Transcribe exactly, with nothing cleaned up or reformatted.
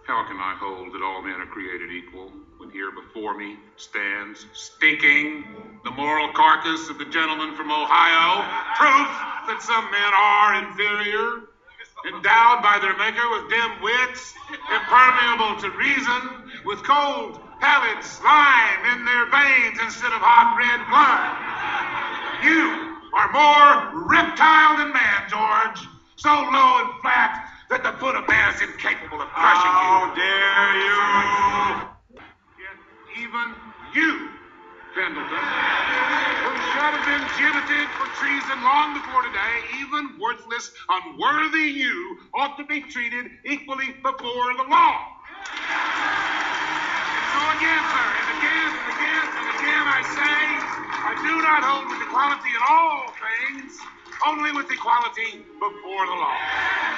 How can I hold that all men are created equal when here before me stands, stinking, the moral carcass of the gentleman from Ohio, proof that some men are inferior, endowed by their maker with dim wits, impermeable to reason, with cold pallid slime in their veins instead of hot red blood? You are more reptile than man, George, so low and flat that the foot of man is incapable of crushing you. How dare you! Yet even you, Pendleton, who should have been gibbeted for treason long before today, even worthless, unworthy you, ought to be treated equally before the law. So again, sir, and again, and again, and again I say, I do not hold with equality in all things, only with equality before the law.